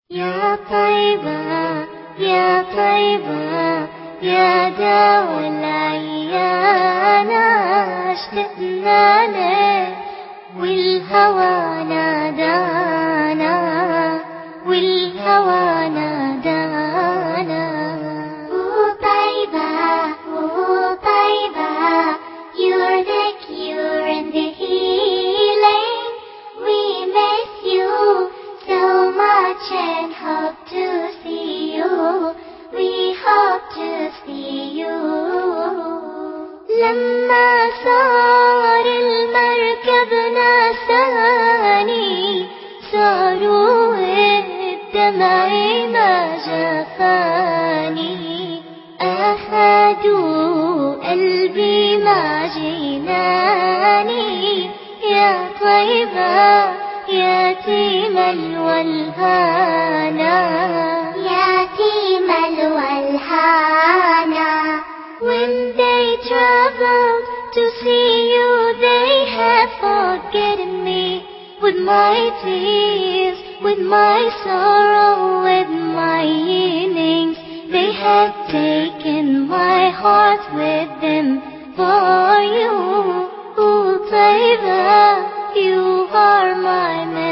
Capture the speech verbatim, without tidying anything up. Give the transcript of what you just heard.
يا طيبة يا طيبة يا دوا العيان، اشتقنا لك والهوى نادانا، والهوى نادانا. وطيبة وطيبة you're the cure and the healing. We miss you so much and hope to see you. We hope to see you. لما صار المركب ناساني، صاروا الدمع ما جفاني، أخذوا قلبي ما جناني. يا طيبة يتيم الولهانا، يتيم الولهانا. When they traveled to see you, they have forgotten me. With my tears, with my sorrow, with my yearnings, they have taken my heart with them for you. Oh, Taiba, you are my man.